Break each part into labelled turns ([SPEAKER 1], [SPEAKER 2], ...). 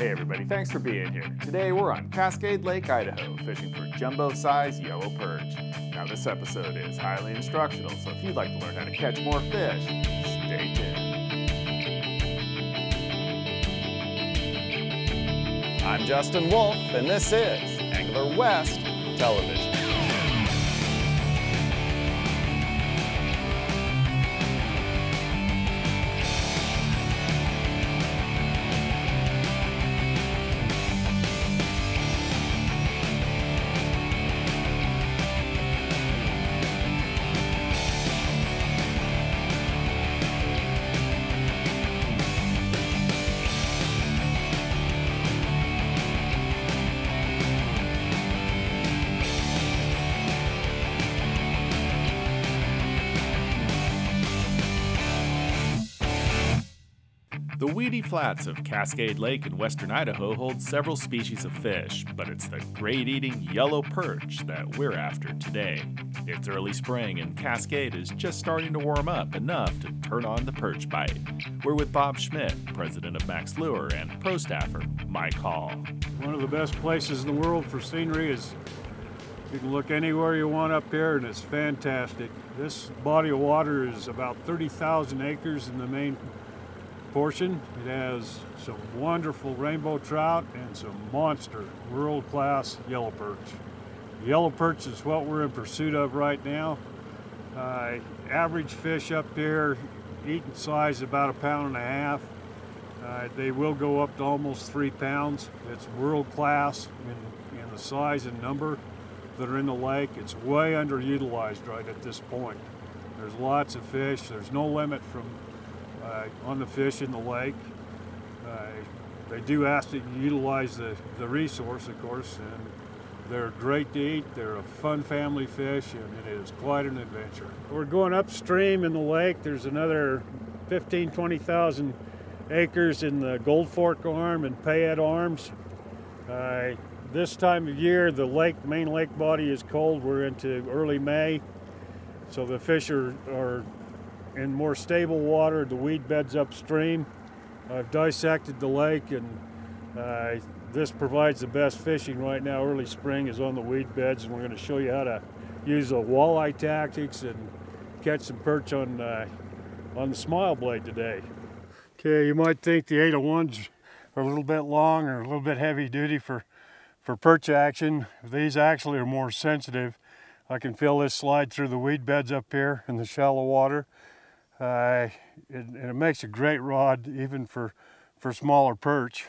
[SPEAKER 1] Hey everybody, thanks for being here. Today we're on Cascade Lake, Idaho, fishing for jumbo-sized yellow perch. Now this episode is highly instructional, so if you'd like to learn how to catch more fish, stay tuned. I'm Justin Wolf, and this is Angler West Television. The weedy flats of Cascade Lake in western Idaho hold several species of fish, but it's the great-eating yellow perch that we're after today. It's early spring and Cascade is just starting to warm up enough to turn on the perch bite. We're with Bob Schmidt, president of Mack's Lure, and pro staffer Mike Hall.
[SPEAKER 2] One of the best places in the world for scenery is you can look anywhere you want up here and it's fantastic. This body of water is about 30,000 acres in the main portion. It has some wonderful rainbow trout and some monster world-class yellow perch. Yellow perch is what we're in pursuit of right now. Average fish up here, eating size about 1.5 pounds. They will go up to almost 3 pounds. It's world-class in the size and number that are in the lake. It's way underutilized right at this point. There's lots of fish. There's no limit on the fish in the lake. They do ask that you utilize the resource, of course, and they're great to eat. They're a fun family fish, and it is quite an adventure. We're going upstream in the lake. There's another 20,000 acres in the Gold Fork Arm and Payette Arms. This time of year, the main lake body is cold. We're into early May, so the fish are in more stable water, the weed beds upstream. I've dissected the lake, and this provides the best fishing right now. Early spring is on the weed beds, and we're going to show you how to use the walleye tactics and catch some perch on the smile blade today. Okay, you might think the 801s are a little bit long or a little bit heavy duty for perch action. These actually are more sensitive. I can feel this slide through the weed beds up here in the shallow water. And it makes a great rod even for smaller perch.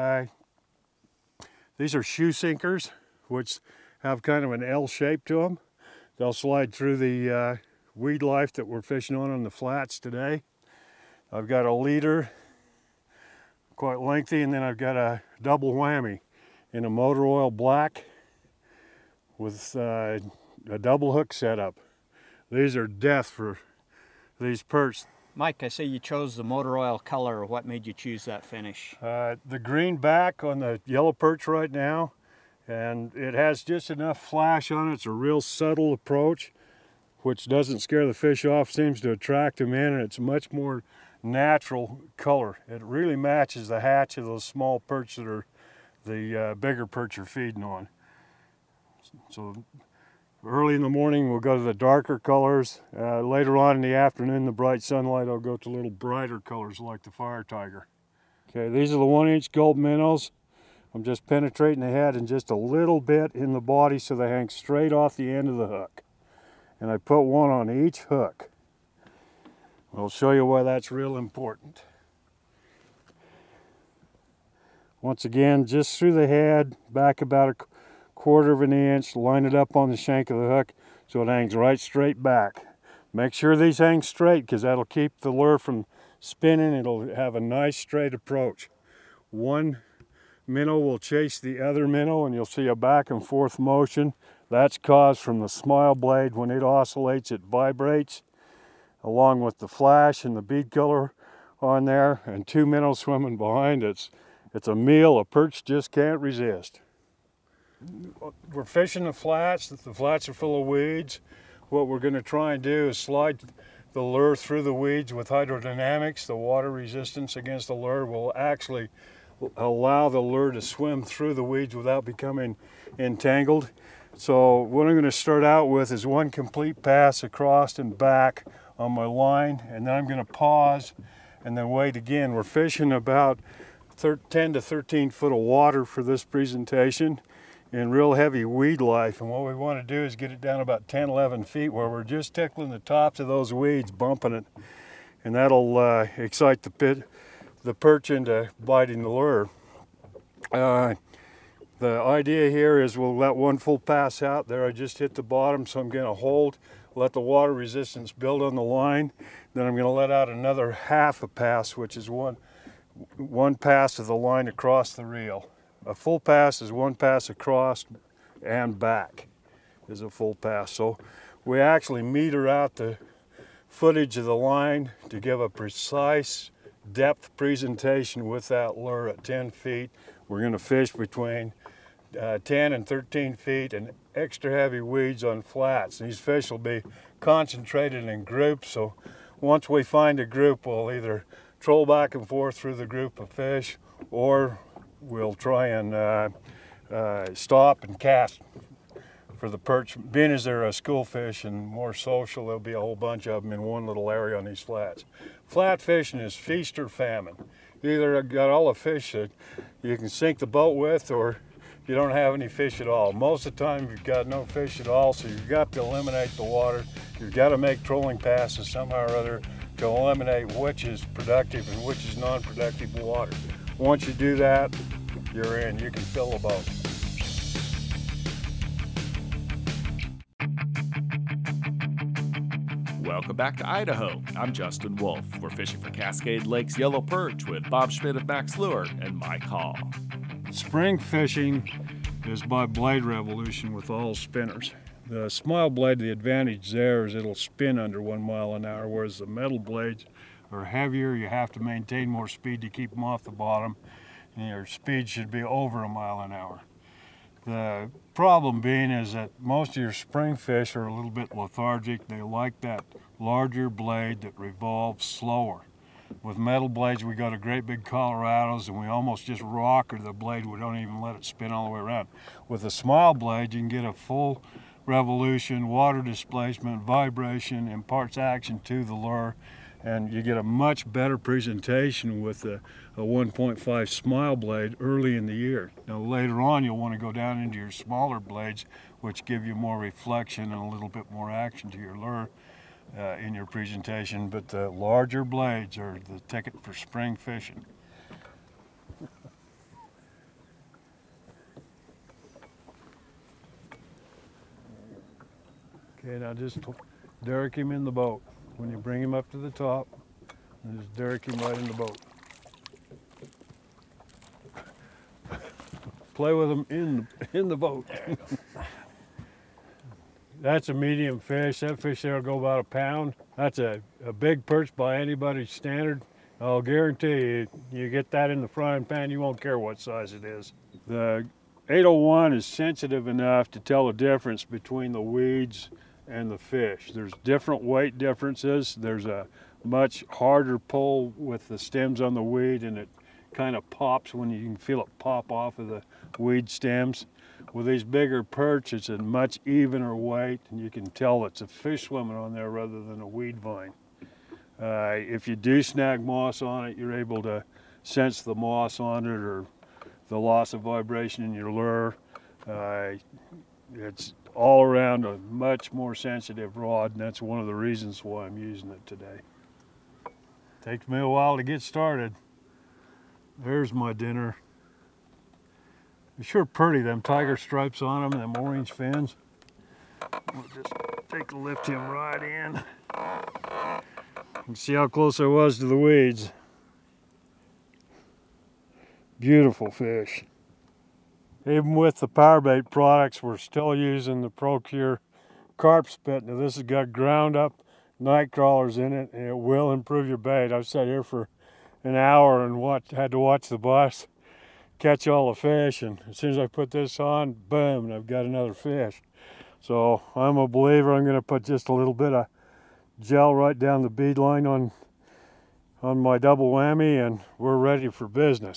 [SPEAKER 2] These are shoe sinkers, which have kind of an L shape to them. They'll slide through the weed life that we're fishing on the flats today. I've got a leader, quite lengthy, and then I've got a double whammy in a motor oil black with a double hook setup. These are death for these perch.
[SPEAKER 3] Mike, I see you chose the motor oil color. What made you choose that finish?
[SPEAKER 2] The green back on the yellow perch right now, and it has just enough flash on it. It's a real subtle approach, which doesn't scare the fish off, seems to attract them in, and it's a much more natural color. It really matches the hatch of those small perch that are the bigger perch are feeding on. So early in the morning, we'll go to the darker colors. Later on in the afternoon, the bright sunlight, I'll go to little brighter colors like the fire tiger. Okay, these are the 1-inch gold minnows. I'm just penetrating the head and just a little bit in the body so they hang straight off the end of the hook. And I put one on each hook. I'll show you why that's real important. Once again, just through the head, back about a 1/4 of an inch, line it up on the shank of the hook so it hangs right straight back. Make sure these hang straight because that'll keep the lure from spinning. It'll have a nice straight approach. One minnow will chase the other minnow and you'll see a back and forth motion. That's caused from the smile blade. When it oscillates, it vibrates along with the flash and the bead color on there, and 2 minnows swimming behind. It's a meal a perch just can't resist. We're fishing the flats. The flats are full of weeds. What we're going to try and do is slide the lure through the weeds with hydrodynamics. The water resistance against the lure will actually allow the lure to swim through the weeds without becoming entangled. So what I'm going to start out with is one complete pass across and back on my line, and then I'm going to pause and then wait again. We're fishing about 10 to 13 foot of water for this presentation in real heavy weed life, and what we want to do is get it down about 10, 11 feet where we're just tickling the tops of those weeds, bumping it, and that'll excite the perch into biting the lure. The idea here is we'll let one full pass out. There I just hit the bottom, so I'm going to hold, let the water resistance build on the line. Then I'm going to let out another half a pass, which is one pass of the line across the reel. A full pass is one pass across and back is a full pass. So we actually meter out the footage of the line to give a precise depth presentation with that lure at 10 feet. We're going to fish between 10 and 13 feet and extra heavy weeds on flats. These fish will be concentrated in groups, so once we find a group, we'll either troll back and forth through the group of fish, or we'll try and stop and cast for the perch. Being as they're a school fish and more social, there'll be a whole bunch of them in one little area on these flats. Flat fishing is feast or famine. You either got all the fish that you can sink the boat with, or you don't have any fish at all. Most of the time you've got no fish at all, so you've got to eliminate the water. You've got to make trolling passes somehow or other to eliminate which is productive and which is non-productive water. Once you do that, you're in. You can fill a boat.
[SPEAKER 1] Welcome back to Idaho. I'm Justin Wolf. We're fishing for Cascade Lake's Yellow Perch with Bob Schmidt of Mack's Lure and Mike Hall.
[SPEAKER 2] Spring fishing is by blade revolution with all spinners. The smile blade, the advantage there is it'll spin under 1 mile an hour, whereas the metal blades are heavier. You have to maintain more speed to keep them off the bottom, and your speed should be over 1 mile an hour. The problem being is that most of your spring fish are a little bit lethargic. They like that larger blade that revolves slower. With metal blades, we go to great big Colorados and we almost just rocker the blade. We don't even let it spin all the way around. With a smile blade, you can get a full revolution, water displacement, vibration, imparts action to the lure, and you get a much better presentation with a 1.5 smile blade early in the year. Now later on you'll want to go down into your smaller blades, which give you more reflection and a little bit more action to your lure in your presentation, but the larger blades are the ticket for spring fishing. Okay, now just derrick him in the boat. When you bring him up to the top, and just derrick him right in the boat. Play with him in the boat. That's a medium fish. That fish there will go about 1 pound. That's a big perch by anybody's standard. I'll guarantee you, you get that in the frying pan, you won't care what size it is. The 801 is sensitive enough to tell the difference between the weeds and the fish. There's different weight differences. There's a much harder pull with the stems on the weed, and it kind of pops when you can feel it pop off of the weed stems. With these bigger perch, it's a much evener weight, and you can tell it's a fish swimming on there rather than a weed vine. If you do snag moss on it, you're able to sense the moss on it or the loss of vibration in your lure. It's all around a much more sensitive rod, and that's one of the reasons why I'm using it today. Takes me a while to get started. There's my dinner. They're sure pretty, them tiger stripes on them, them orange fins. We'll just take a lift him right in. You can see how close I was to the weeds. Beautiful fish. Even with the power bait products, we're still using the Procure carp spit. Now this has got ground up night crawlers in it, and it will improve your bait. I've sat here for an hour and had to watch the bus catch all the fish, and as soon as I put this on, boom, and I've got another fish. So I'm a believer. I'm going to put just a little bit of gel right down the bead line on my double whammy, and we're ready for business.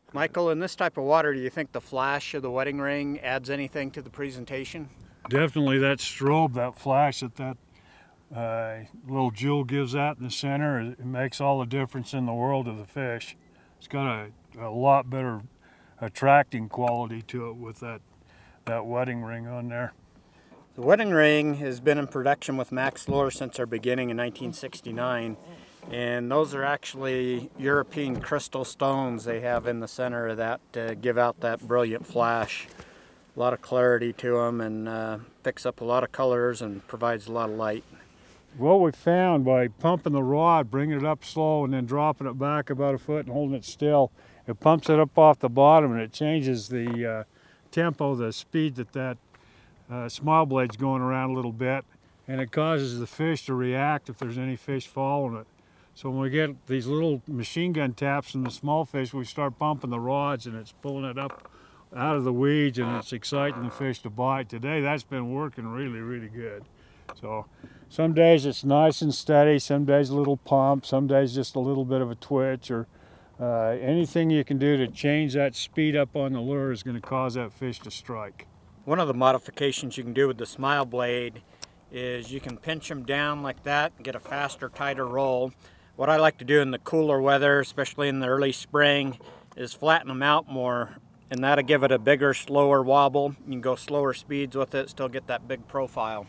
[SPEAKER 3] Michael, in this type of water, do you think the flash of the wedding ring adds anything to the presentation?
[SPEAKER 2] Definitely that strobe, that flash that little jewel gives out in the center, it makes all the difference in the world to the fish. It's got a lot better attracting quality to it with that wedding ring on there.
[SPEAKER 3] The wedding ring has been in production with Mack's lure since our beginning in 1969, and those are actually European crystal stones they have in the center of that to give out that brilliant flash. A lot of clarity to them, and picks up a lot of colors and provides a lot of light.
[SPEAKER 2] What we found by pumping the rod, bringing it up slow and then dropping it back about a foot and holding it still, it pumps it up off the bottom and it changes the tempo, the speed that smile blade's going around a little bit, and it causes the fish to react if there's any fish following it. So when we get these little machine gun taps from the small fish, we start pumping the rods and it's pulling it up out of the weeds and it's exciting the fish to bite. Today that's been working really, really good. So some days it's nice and steady, some days a little pump, some days just a little bit of a twitch, or anything you can do to change that speed up on the lure is going to cause that fish to strike.
[SPEAKER 3] One of the modifications you can do with the smile blade is you can pinch them down like that and get a faster, tighter roll. What I like to do in the cooler weather, especially in the early spring, is flatten them out more, and that'll give it a bigger, slower wobble. You can go slower speeds with it, still get that big profile.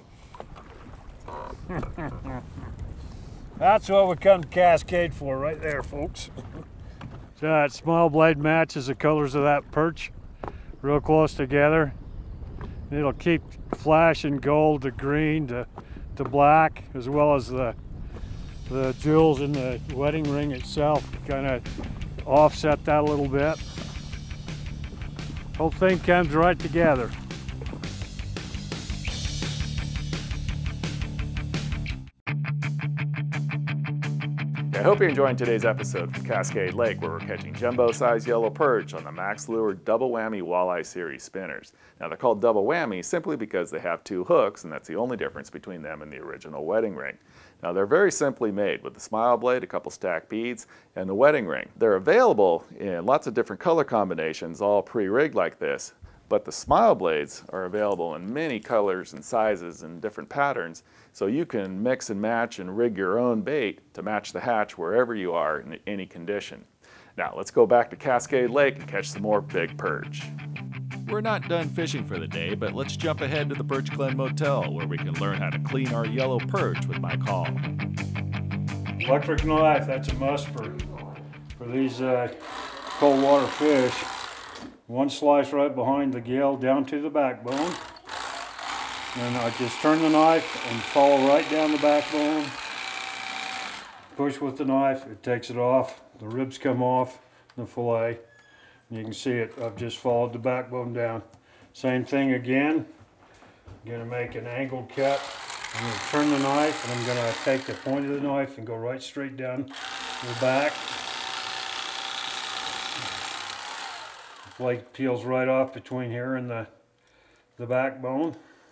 [SPEAKER 2] That's what we come to Cascade for right there, folks. So that smile blade matches the colors of that perch real close together. It'll keep flashing gold to green to black, as well as the jewels in the wedding ring itself kind of offset that a little bit. Whole thing comes right together.
[SPEAKER 1] I hope you're enjoying today's episode from Cascade Lake, where we're catching jumbo-sized yellow perch on the Mack's Lure Double Whammy Walleye Series spinners. Now they're called double whammy simply because they have two hooks, and that's the only difference between them and the original wedding ring. Now they're very simply made with the smile blade, a couple stacked beads, and the wedding ring. They're available in lots of different color combinations, all pre-rigged like this, but the smile blades are available in many colors and sizes and different patterns, so you can mix and match and rig your own bait to match the hatch wherever you are in any condition. Now let's go back to Cascade Lake and catch some more big perch. We're not done fishing for the day, but let's jump ahead to the Birch Glen Motel, where we can learn how to clean our yellow perch with my call.
[SPEAKER 2] Electric knife, that's a must for these cold water fish. One slice right behind the gill down to the backbone. And I just turn the knife and follow right down the backbone. Push with the knife, it takes it off. The ribs come off the fillet. You can see it, I've just followed the backbone down. Same thing again. I'm going to make an angled cut. I'm going to turn the knife and I'm going to take the point of the knife and go right straight down the back. The flake peels right off between here and the backbone.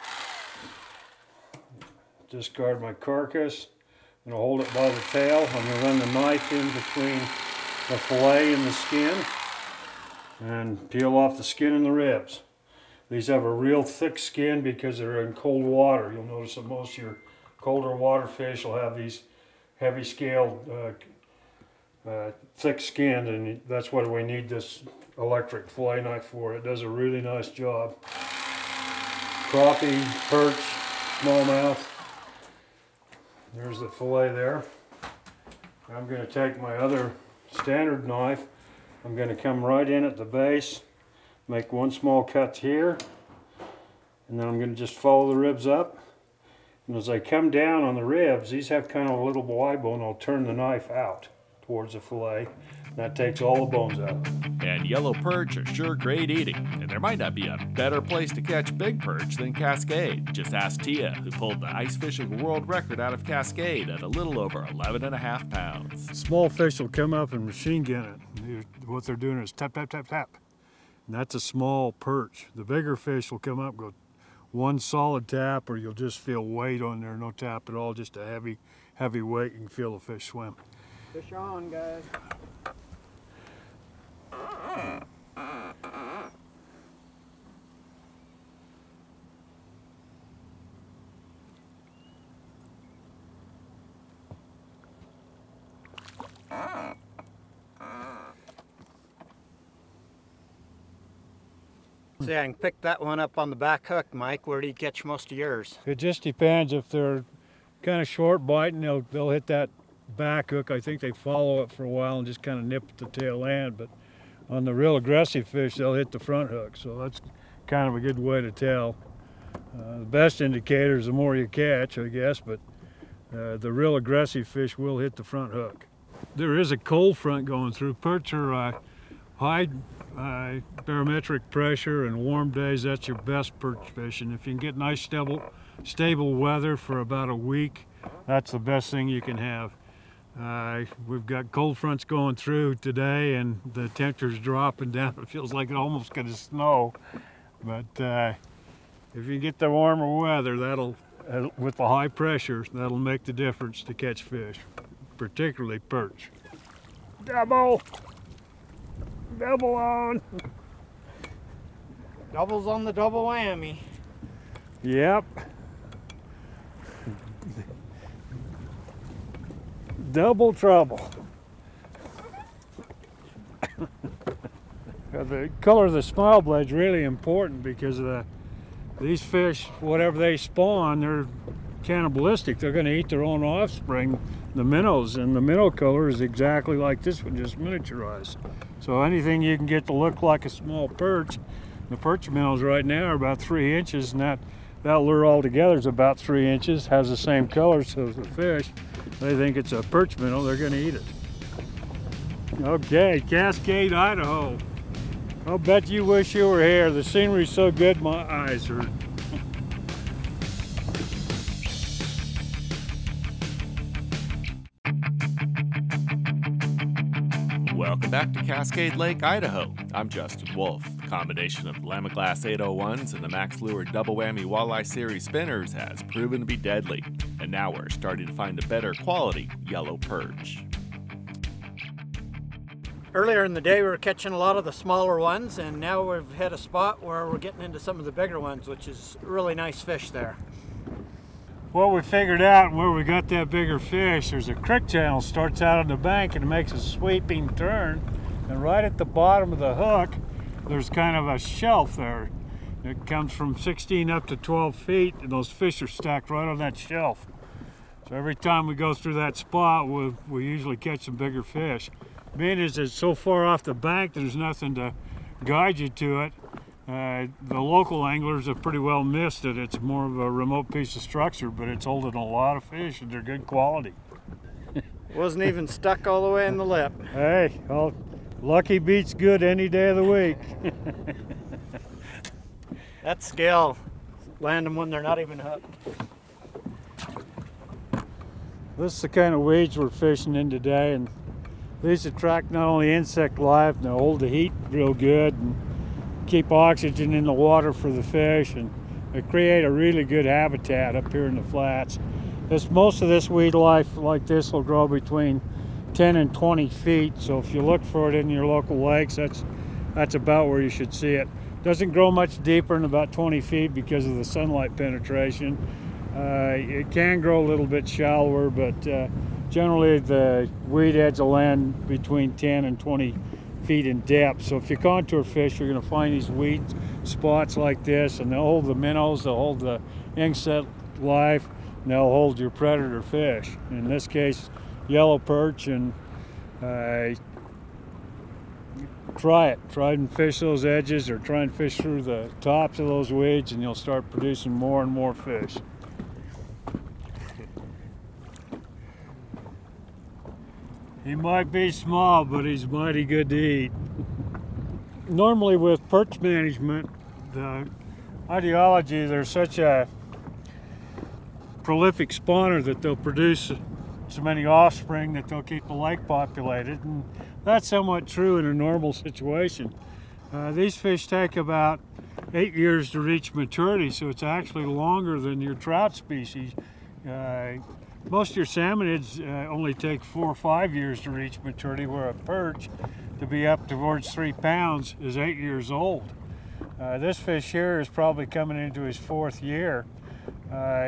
[SPEAKER 2] Discard my carcass. I'm going to hold it by the tail. I'm going to run the knife in between the fillet and the skin and peel off the skin and the ribs. These have a real thick skin because they're in cold water. You'll notice that most of your colder water fish will have these heavy scaled, thick skin, and that's what we need this electric fillet knife for. It does a really nice job. Crappie, perch, smallmouth. There's the fillet there. I'm going to take my other standard knife. I'm going to come right in at the base, make one small cut here, and then I'm going to just follow the ribs up. And as I come down on the ribs, these have kind of a little Y bone. I'll turn the knife out towards the fillet. And that takes all the bones out.
[SPEAKER 1] And yellow perch are sure great eating, and there might not be a better place to catch big perch than Cascade. Just ask Tia, who pulled the ice fishing world record out of Cascade at a little over 11.5 pounds.
[SPEAKER 2] Small fish will come up and machine gun it. What they're doing is tap, tap, tap, tap. And that's a small perch. The bigger fish will come up and go one solid tap, or you'll just feel weight on there, no tap at all, just a heavy weight. You can feel the fish swim.
[SPEAKER 3] Fish on, guys. See, I can pick that one up on the back hook, Mike. Where do you catch most of yours?
[SPEAKER 2] It just depends. If they're kind of short biting, they'll hit that back hook. I think they follow it for a while and just kind of nip at the tail end. But on the real aggressive fish, they'll hit the front hook. So that's kind of a good way to tell. The best indicator is the more you catch, I guess, but the real aggressive fish will hit the front hook. There is a cold front going through. Perch are high barometric pressure, and warm days, that's your best perch fishing. If you can get nice stable weather for about a week, that's the best thing you can have. We've got cold fronts going through today, and the temperature's dropping down. It feels like it almost going to snow, but if you get the warmer weather, that'll with the high pressure, that'll make the difference to catch fish, particularly perch. Double on.
[SPEAKER 3] Doubles on the double whammy.
[SPEAKER 2] Yep. Double trouble. The color of the smile blade is really important because these fish, whatever they spawn, they're cannibalistic. They're going to eat their own offspring, the minnows, and the minnow color is exactly like this one, just miniaturized. So anything you can get to look like a small perch, the perch minnows right now are about 3 inches, and that lure altogether is about 3 inches, has the same color, so the fish, they think it's a perch minnow, they're going to eat it. Okay, Cascade, Idaho. I'll bet you wish you were here. The scenery's so good my eyes hurt.
[SPEAKER 1] Welcome back to Cascade Lake, Idaho. I'm Justin Wolf. The combination of Lamaglass 801s and the Max Lure Double Whammy Walleye Series spinners has proven to be deadly, and now we're starting to find a better quality yellow perch.
[SPEAKER 3] Earlier in the day we were catching a lot of the smaller ones, and now we've hit a spot where we're getting into some of the bigger ones, which is really nice fish there.
[SPEAKER 2] What we figured out where we got that bigger fish, there's a creek channel starts out on the bank and it makes a sweeping turn, and right at the bottom of the hook there's kind of a shelf there. It comes from 16 up to 12 feet, and those fish are stacked right on that shelf. So every time we go through that spot we usually catch some bigger fish. Being as it's so far off the bank, there's nothing to guide you to it. The local anglers have pretty well missed it. It's more of a remote piece of structure, but it's holding a lot of fish, and they're good quality.
[SPEAKER 3] Wasn't even stuck all the way in the lip.
[SPEAKER 2] Hey, well, lucky beats good any day of the week.
[SPEAKER 3] That's skill. Land them when they're not even hooked.
[SPEAKER 2] This is the kind of weeds we're fishing in today, and these attract not only insect life, they hold the heat real good and keep oxygen in the water for the fish, and they create a really good habitat up here in the flats. Most of this weed life like this will grow between 10 and 20 feet, so if you look for it in your local lakes, that's about where you should see it. Doesn't grow much deeper than about 20 feet because of the sunlight penetration. It can grow a little bit shallower, but generally the weed heads will land between 10 and 20 feet in depth. So if you contour fish, you're going to find these weed spots like this, and they'll hold the minnows, they'll hold the insect life, and they'll hold your predator fish. In this case, yellow perch, and try and fish those edges, or try and fish through the tops of those weeds, and you'll start producing more and more fish. He might be small, but he's mighty good to eat. Normally with perch management, the ideology, they're such a prolific spawner that they'll produce so many offspring that they'll keep the lake populated, and that's somewhat true in a normal situation. These fish take about 8 years to reach maturity, so it's actually longer than your trout species. Most of your salmonids only take 4 or 5 years to reach maturity, where a perch, to be up towards 3 pounds, is 8 years old. This fish here is probably coming into his 4th year.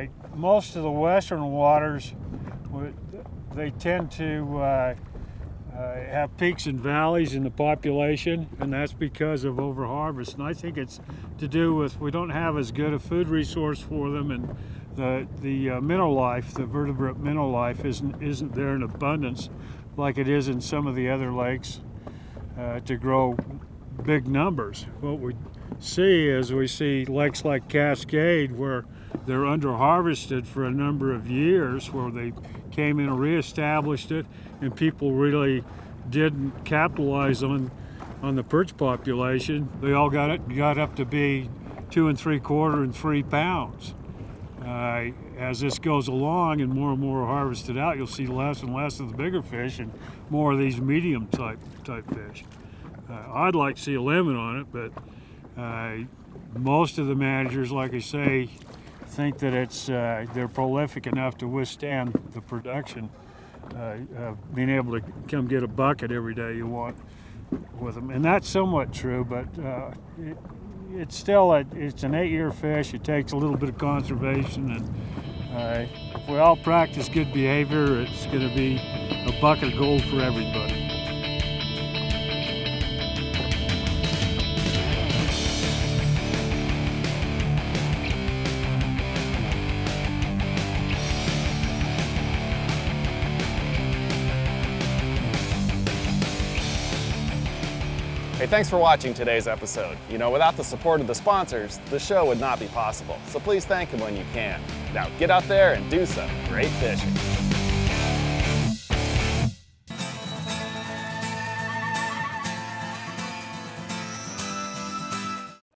[SPEAKER 2] Most of the western waters, they tend to have peaks and valleys in the population, and that's because of overharvest. And I think it's to do with we don't have as good a food resource for them, and the mineral life, the vertebrate mineral life, isn't there in abundance like it is in some of the other lakes to grow big numbers. What we see is we see lakes like Cascade where they're under-harvested for a number of years, where they came in and reestablished it, and people really didn't capitalize on the perch population. They all got up to be 2 3/4 and 3 pounds. As this goes along and more are harvested out, you'll see less and less of the bigger fish and more of these medium type fish. I'd like to see a limit on it, but most of the managers, like I say, think that they're prolific enough to withstand the production of being able to come get a bucket every day you want with them. And that's somewhat true, but it's still it's an 8-year fish. It takes a little bit of conservation, and if we all practice good behavior, it's going to be a bucket of gold for everybody.
[SPEAKER 4] Hey, thanks for watching today's episode. You know, without the support of the sponsors, the show would not be possible. So please thank them when you can. Now get out there and do some great fishing.